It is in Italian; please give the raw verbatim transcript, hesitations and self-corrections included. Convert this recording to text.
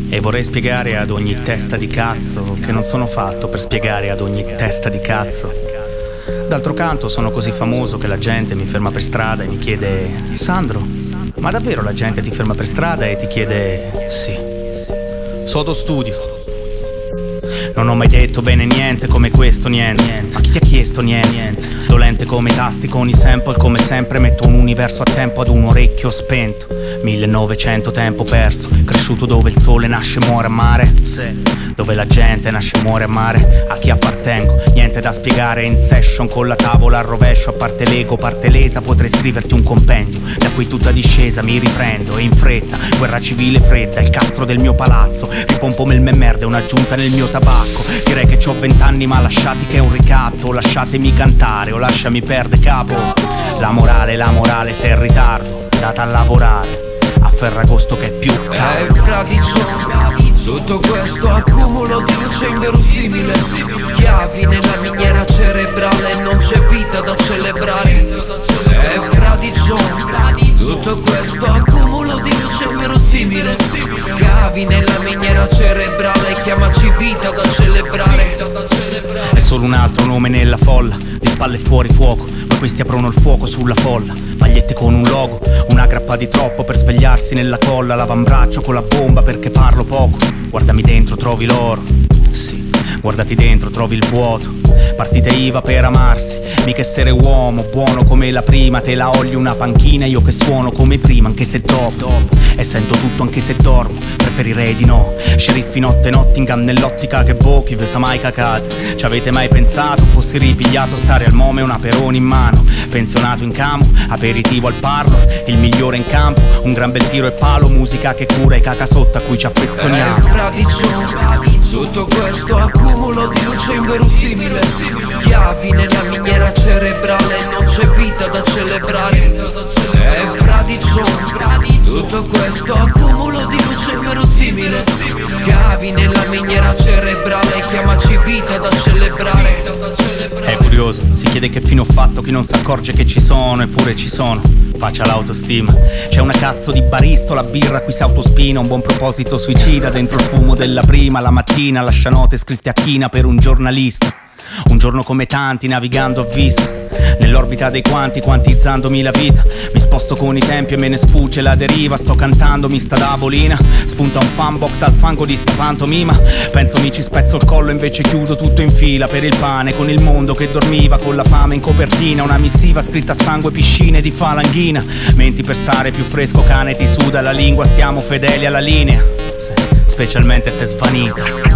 E vorrei spiegare ad ogni testa di cazzo che non sono fatto per spiegare ad ogni testa di cazzo. D'altro canto sono così famoso che la gente mi ferma per strada e mi chiede: Sandro, ma davvero la gente ti ferma per strada e ti chiede? Sì. Sodo studio. Non ho mai detto bene niente come questo, niente, niente. Ma chi ti ha chiesto niente? niente Dolente come i tasti con i sample, come sempre metto un universo a tempo ad un orecchio spento. Millenovecento tempo perso, cresciuto dove il sole nasce e muore a mare. Sì. Dove la gente nasce e muore a mare. A chi appartengo? Niente da spiegare, in session con la tavola al rovescio. A parte l'ego, parte lesa, potrei scriverti un compendio. Da qui tutta discesa mi riprendo e in fretta, guerra civile fredda, il castro del mio palazzo. Ripompo me merde, un'aggiunta nel mio tabacco. Direi che c'ho vent'anni ma lasciati che è un ricatto. Lasciatemi cantare o lasciami perdere capo. La morale, la morale sei in ritardo, andata a lavorare a Ferragosto che è più caldo. Eh fradicio, tutto questo accumulo di luce inverosimile. Schiavi nella miniera cerebrale, non c'è vita da celebrare. Eh fradicio, tutto questo accumulo di luce inverosimile. Schiavi nella miniera cerebrale, chiamaci vita da celebrare. È solo un altro nome nella folla, di spalle fuori fuoco, ma questi aprono il fuoco sulla folla. Magliette con un logo, una grappa di troppo per svegliarsi nella colla. L'avambraccio con la bomba perché parlo poco. Guardami dentro, trovi l'oro. Sì, guardati dentro, trovi il vuoto. Partite I V A per amarsi, mica essere uomo, buono come la prima. Te la olio una panchina, io che suono come prima, anche se dopo. E sento tutto anche se dormo, preferirei di no. Sceriffi notte Nottingham nell'ottica che boh, chi ve sa mai cacate. Ci avete mai pensato, fossi ripigliato stare al mome una peroni in mano. Pensionato in camo, aperitivo al parlo, il migliore in campo. Un gran bel tiro e palo, musica che cura i caca sotto a cui ci affezioniamo. Eh fradicio, tutto questo accumulo di luce inverosimile. Schiavi nella miniera cerebrale, non c'è vita da celebrare. Eh fradicio, tutto questo accumulo di luce inverosimile. Schiavi nella miniera cerebrale, chiamaci vita da celebrare. È curioso, si chiede che fine ho fatto, chi non si accorge che ci sono, eppure ci sono. Faccia l'autostima. C'è una cazzo di baristola, birra qui si autospina. Un buon proposito suicida dentro il fumo della prima. La mattina lascia note scritte a china per un giornalista. Un giorno come tanti navigando a vista, nell'orbita dei quanti, quantizzandomi la vita. Mi sposto con i tempi e me ne sfugge la deriva. Sto cantando, mi sta da bolina. Spunta un fanbox dal fango di sta pantomima. Penso mi ci spezzo il collo, invece chiudo tutto in fila. Per il pane, con il mondo che dormiva, con la fame in copertina. Una missiva scritta a sangue, piscine di falanghina. Menti per stare più fresco, cane ti suda la lingua. Stiamo fedeli alla linea, specialmente se svanita.